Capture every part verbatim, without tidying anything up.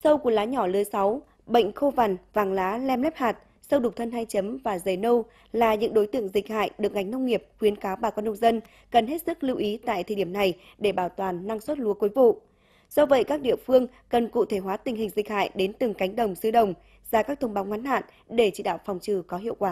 Sâu cuốn lá nhỏ lứa sáu, bệnh khô vằn, vàng lá, lem lép hạt, sâu đục thân hai chấm và dày nâu là những đối tượng dịch hại được ngành nông nghiệp khuyến cáo bà con nông dân cần hết sức lưu ý tại thời điểm này để bảo toàn năng suất lúa cuối vụ. Do vậy, các địa phương cần cụ thể hóa tình hình dịch hại đến từng cánh đồng xứ đồng, ra các thông báo ngắn hạn để chỉ đạo phòng trừ có hiệu quả.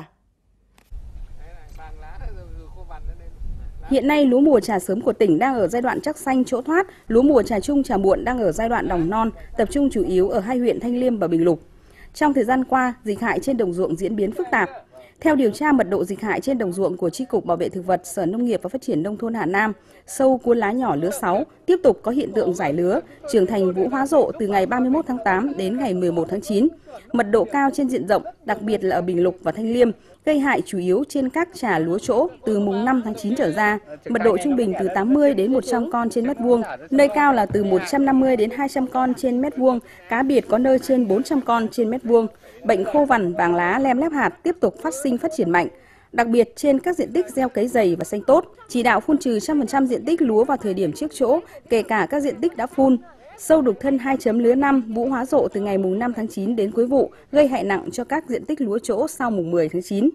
Hiện nay, lúa mùa trà sớm của tỉnh đang ở giai đoạn chắc xanh chỗ thoát, lúa mùa trà trung trà muộn đang ở giai đoạn đỏng non, tập trung chủ yếu ở hai huyện Thanh Liêm và Bình Lục. Trong thời gian qua, dịch hại trên đồng ruộng diễn biến phức tạp. Theo điều tra mật độ dịch hại trên đồng ruộng của Chi cục Bảo vệ thực vật Sở Nông nghiệp và Phát triển Nông thôn Hà Nam, sâu cuốn lá nhỏ lứa sáu tiếp tục có hiện tượng rải lứa, trưởng thành vũ hóa rộ từ ngày ba mươi mốt tháng tám đến ngày mười một tháng chín. Mật độ cao trên diện rộng, đặc biệt là ở Bình Lục và Thanh Liêm, gây hại chủ yếu trên các trà lúa trỗ từ mùng năm tháng chín trở ra, mật độ trung bình từ tám mươi đến một trăm con trên mét vuông, nơi cao là từ một trăm năm mươi đến hai trăm con trên mét vuông, cá biệt có nơi trên bốn trăm con trên mét vuông. Bệnh khô vằn, vàng lá, lem lép hạt tiếp tục phát sinh phát triển mạnh, đặc biệt trên các diện tích gieo cấy dày và xanh tốt, chỉ đạo phun trừ một trăm phần trăm diện tích lúa vào thời điểm trước chỗ, kể cả các diện tích đã phun. Sâu đục thân hai chấm lứa năm vũ hóa rộ từ ngày mùng năm tháng chín đến cuối vụ, gây hại nặng cho các diện tích lúa trỗ sau mùng mười tháng chín.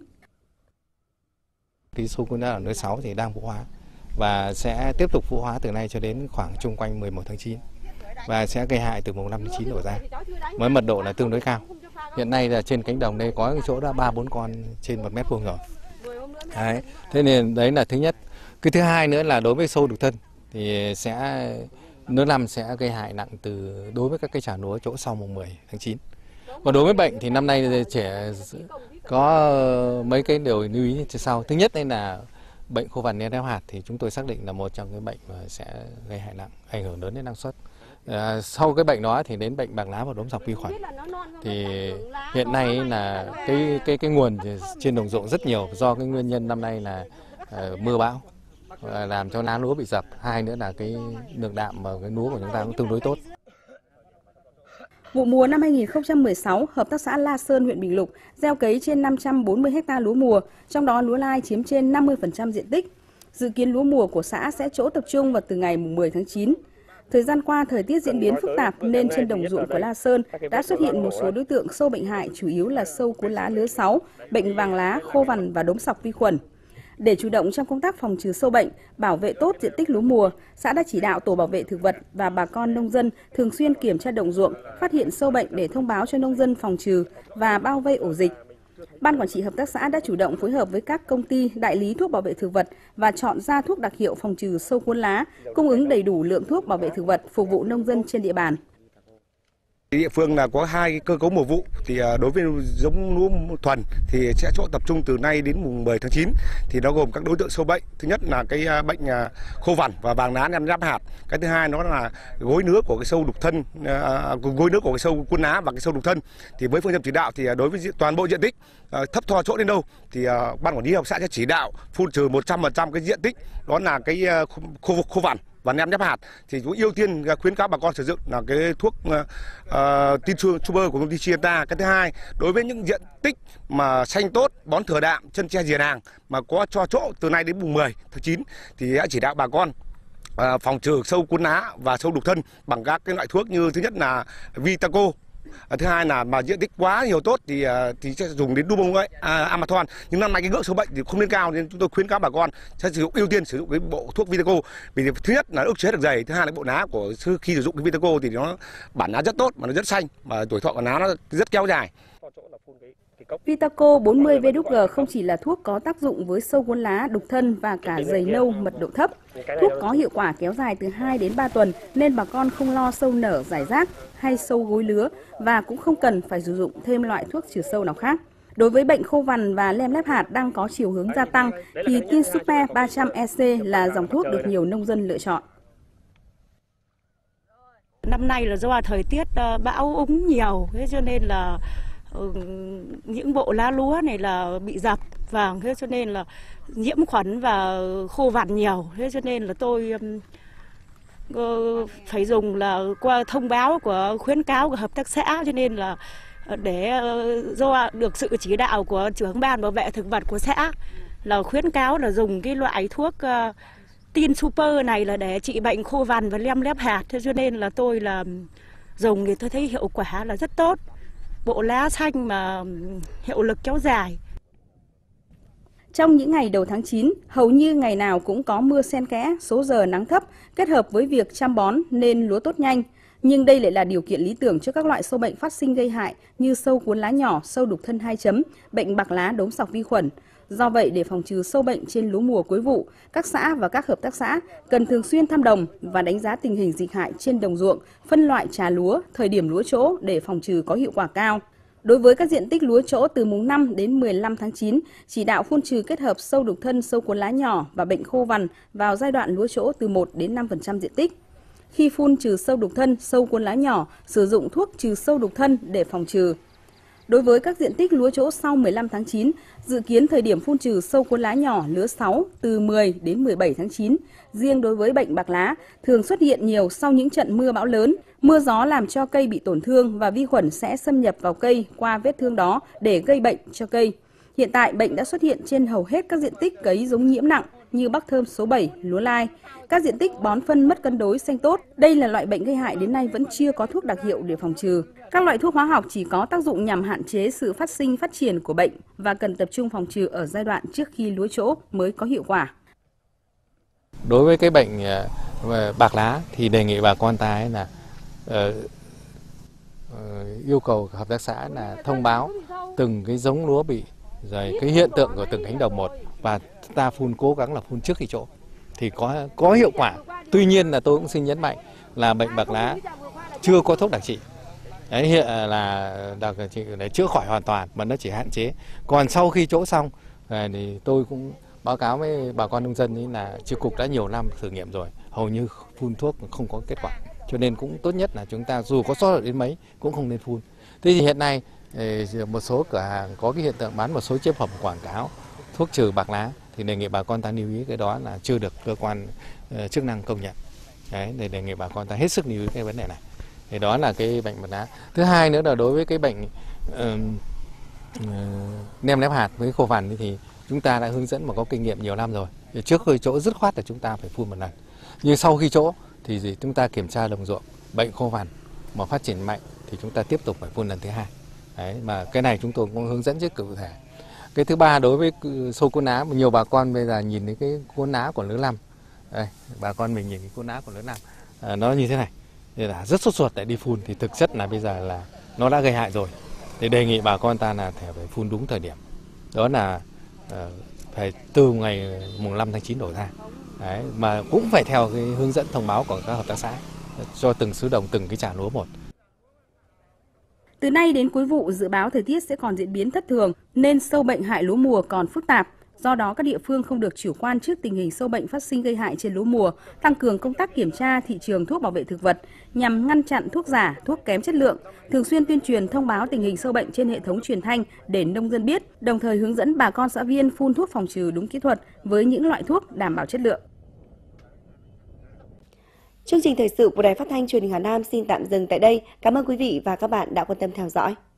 Cái sâu cuốn lá lứa sáu thì đang vũ hóa và sẽ tiếp tục vũ hóa từ nay cho đến khoảng chung quanh mười một tháng chín và sẽ gây hại từ mùng năm tháng chín đổ ra. Với mật độ là tương đối cao. Hiện nay là trên cánh đồng đây có cái chỗ đã ba bốn con trên một mét vuông rồi. Đấy. Thế nên đấy là thứ nhất. Cái thứ hai nữa là đối với sâu đục thân thì sẽ lứa năm sẽ gây hại nặng từ đối với các cây trà lúa chỗ sau mùng mười tháng chín. Còn đối với bệnh thì năm nay trẻ có mấy cái điều lưu ý như sau. Thứ nhất đây là bệnh khô vằn lem lép hạt thì chúng tôi xác định là một trong những bệnh mà sẽ gây hại nặng, ảnh hưởng lớn đến năng suất. À, sau cái bệnh đó thì đến bệnh bàng lá và đốm dọc vi khuẩn. Thì hiện nay là cái cái cái nguồn trên đồng ruộng rất nhiều do cái nguyên nhân năm nay là uh, mưa bão uh, làm cho lá lúa bị dập. Hai nữa là cái lượng đạm mà cái lúa của chúng ta cũng tương đối tốt. Vụ mùa năm hai nghìn không trăm mười sáu, Hợp tác xã La Sơn, huyện Bình Lục gieo cấy trên năm trăm bốn mươi ha lúa mùa, trong đó lúa lai chiếm trên năm mươi phần trăm diện tích. Dự kiến lúa mùa của xã sẽ trổ tập trung vào từ ngày mười tháng chín. Thời gian qua, thời tiết diễn biến phức tạp nên trên đồng ruộng của La Sơn đã xuất hiện một số đối tượng sâu bệnh hại, chủ yếu là sâu cuốn lá lứa sáu, bệnh vàng lá, khô vằn và đốm sọc vi khuẩn. Để chủ động trong công tác phòng trừ sâu bệnh, bảo vệ tốt diện tích lúa mùa, xã đã chỉ đạo tổ bảo vệ thực vật và bà con nông dân thường xuyên kiểm tra đồng ruộng, phát hiện sâu bệnh để thông báo cho nông dân phòng trừ và bao vây ổ dịch. Ban quản trị hợp tác xã đã chủ động phối hợp với các công ty đại lý thuốc bảo vệ thực vật và chọn ra thuốc đặc hiệu phòng trừ sâu cuốn lá, cung ứng đầy đủ lượng thuốc bảo vệ thực vật phục vụ nông dân trên địa bàn. Địa phương là có hai cơ cấu mùa vụ, thì đối với giống lúa thuần thì sẽ trổ tập trung từ nay đến mùng mười tháng chín, thì nó gồm các đối tượng sâu bệnh. Thứ nhất là cái bệnh khô vằn và vàng lá lem lép hạt. Cái thứ hai nó là gối nứa của cái sâu đục thân, gối nứa của cái sâu cuốn lá và cái sâu đục thân. Thì với phương châm chỉ đạo thì đối với toàn bộ diện tích thấp tho chỗ đến đâu thì ban quản lý hợp tác xã sẽ chỉ đạo phun trừ một trăm phần trăm cái diện tích, đó là cái khô khô vằn và lem lép hạt, thì chúng ưu tiên khuyến cáo bà con sử dụng là cái thuốc uh, tin super của công ty Chienta. Cái thứ hai, đối với những diện tích mà xanh tốt, bón thừa đạm, chân tre rìa hàng mà có cho chỗ từ nay đến mùng mười tháng chín thì đã chỉ đạo bà con uh, phòng trừ sâu cuốn lá và sâu đục thân bằng các cái loại thuốc như thứ nhất là Vitaco. Thứ hai là mà diện tích quá nhiều tốt thì thì sẽ dùng đến Dubon ấy, à, Amathon. Nhưng năm nay cái ngưỡng sâu bệnh thì không lên cao nên chúng tôi khuyến cáo bà con sẽ sử dụng ưu tiên sử dụng cái bộ thuốc Vitaco. Vì thứ nhất là ức chế được dày, thứ hai là bộ lá của khi sử dụng cái Vitaco thì nó bản lá rất tốt mà nó rất xanh và tuổi thọ của lá nó rất kéo dài. Vitaco bốn mươi V W G không chỉ là thuốc có tác dụng với sâu cuốn lá, đục thân và cả dày nâu mật độ thấp. Thuốc có hiệu quả kéo dài từ hai đến ba tuần nên bà con không lo sâu nở rải rác hay sâu gối lứa và cũng không cần phải sử dụng thêm loại thuốc trừ sâu nào khác. Đối với bệnh khô vằn và lem lép hạt đang có chiều hướng gia tăng thì Tin Super ba trăm E C là dòng thuốc được nhiều nông dân lựa chọn. Năm nay là do thời tiết bão úng nhiều, thế cho nên là những bộ lá lúa này là bị dập vàng, thế cho nên là nhiễm khuẩn và khô vằn nhiều, thế cho nên là tôi uh, phải dùng là qua thông báo của khuyến cáo của hợp tác xã, cho nên là để uh, do được sự chỉ đạo của trưởng ban bảo vệ thực vật của xã là khuyến cáo là dùng cái loại thuốc uh, Tin Super này là để trị bệnh khô vằn và lem lép hạt, thế cho nên là tôi là dùng thì tôi thấy hiệu quả là rất tốt. Bộ lá xanh mà hiệu lực kéo dài. Trong những ngày đầu tháng chín, hầu như ngày nào cũng có mưa xen kẽ, số giờ nắng thấp, kết hợp với việc chăm bón nên lúa tốt nhanh. Nhưng đây lại là điều kiện lý tưởng cho các loại sâu bệnh phát sinh gây hại như sâu cuốn lá nhỏ, sâu đục thân hai chấm, bệnh bạc lá đốm sọc vi khuẩn. Do vậy, để phòng trừ sâu bệnh trên lúa mùa cuối vụ, các xã và các hợp tác xã cần thường xuyên thăm đồng và đánh giá tình hình dịch hại trên đồng ruộng, phân loại trà lúa, thời điểm lúa trỗ để phòng trừ có hiệu quả cao. Đối với các diện tích lúa trỗ từ mùng năm đến mười lăm tháng chín, chỉ đạo phun trừ kết hợp sâu đục thân, sâu cuốn lá nhỏ và bệnh khô vằn vào giai đoạn lúa trỗ từ một đến năm phần trăm diện tích. Khi phun trừ sâu đục thân, sâu cuốn lá nhỏ, sử dụng thuốc trừ sâu đục thân để phòng trừ. Đối với các diện tích lúa trỗ sau mười lăm tháng chín, dự kiến thời điểm phun trừ sâu cuốn lá nhỏ lứa sáu từ mười đến mười bảy tháng chín. Riêng đối với bệnh bạc lá, thường xuất hiện nhiều sau những trận mưa bão lớn. Mưa gió làm cho cây bị tổn thương và vi khuẩn sẽ xâm nhập vào cây qua vết thương đó để gây bệnh cho cây. Hiện tại, bệnh đã xuất hiện trên hầu hết các diện tích cấy giống nhiễm nặng như bắp thơm số bảy, lúa lai. Các diện tích bón phân mất cân đối xanh tốt, đây là loại bệnh gây hại đến nay vẫn chưa có thuốc đặc hiệu để phòng trừ. Các loại thuốc hóa học chỉ có tác dụng nhằm hạn chế sự phát sinh phát triển của bệnh và cần tập trung phòng trừ ở giai đoạn trước khi lúa trỗ mới có hiệu quả. Đối với cái bệnh bạc lá thì đề nghị bà con ta là uh, uh, yêu cầu hợp tác xã là thông báo từng cái giống lúa bị, rồi cái hiện tượng của từng cánh đồng một, và ta phun cố gắng là phun trước khi trỗ thì có có hiệu quả. Tuy nhiên là tôi cũng xin nhấn mạnh là bệnh bạc lá chưa có thuốc đặc trị. Đấy, hiện là đặc trị để chữa khỏi hoàn toàn mà nó chỉ hạn chế. Còn sau khi trỗ xong thì tôi cũng báo cáo với bà con nông dân ấy là chi cục đã nhiều năm thử nghiệm rồi, hầu như phun thuốc không có kết quả. Cho nên cũng tốt nhất là chúng ta dù có sót đến mấy cũng không nên phun. Thế thì hiện nay một số cửa hàng có cái hiện tượng bán một số chế phẩm quảng cáo thuốc trừ bạc lá thì đề nghị bà con ta lưu ý cái đó là chưa được cơ quan uh, chức năng công nhận. Đấy, để đề nghị bà con ta hết sức lưu ý cái vấn đề này. Thì đó là cái bệnh bạc lá. Thứ hai nữa là đối với cái bệnh uh, uh, nem lép hạt với khô vằn thì chúng ta đã hướng dẫn mà có kinh nghiệm nhiều năm rồi. Thì trước khi trỗ dứt khoát là chúng ta phải phun một lần. Nhưng sau khi trỗ thì gì, chúng ta kiểm tra đồng ruộng, bệnh khô vằn mà phát triển mạnh thì chúng ta tiếp tục phải phun lần thứ hai. Đấy, mà cái này chúng tôi cũng hướng dẫn rất cụ thể. Cái thứ ba, đối với sâu cuốn lá, nhiều bà con bây giờ nhìn thấy cái cuốn lá của lứa năm, đây, bà con mình nhìn cái cuốn lá của lứa năm, à, nó như thế này, thì là rất sốt ruột để đi phun, thì thực chất là bây giờ là nó đã gây hại rồi. Thì đề nghị bà con ta là phải phun đúng thời điểm, đó là uh, phải từ ngày mùng năm tháng chín đổ ra. Đấy, mà cũng phải theo cái hướng dẫn thông báo của các hợp tác xã cho từng xứ đồng, từng cái trà lúa một. Từ nay đến cuối vụ, dự báo thời tiết sẽ còn diễn biến thất thường nên sâu bệnh hại lúa mùa còn phức tạp. Do đó, các địa phương không được chủ quan trước tình hình sâu bệnh phát sinh gây hại trên lúa mùa, tăng cường công tác kiểm tra thị trường thuốc bảo vệ thực vật nhằm ngăn chặn thuốc giả, thuốc kém chất lượng, thường xuyên tuyên truyền thông báo tình hình sâu bệnh trên hệ thống truyền thanh để nông dân biết, đồng thời hướng dẫn bà con xã viên phun thuốc phòng trừ đúng kỹ thuật với những loại thuốc đảm bảo chất lượng. Chương trình thời sự của Đài Phát thanh Truyền hình Hà Nam xin tạm dừng tại đây. Cảm ơn quý vị và các bạn đã quan tâm theo dõi.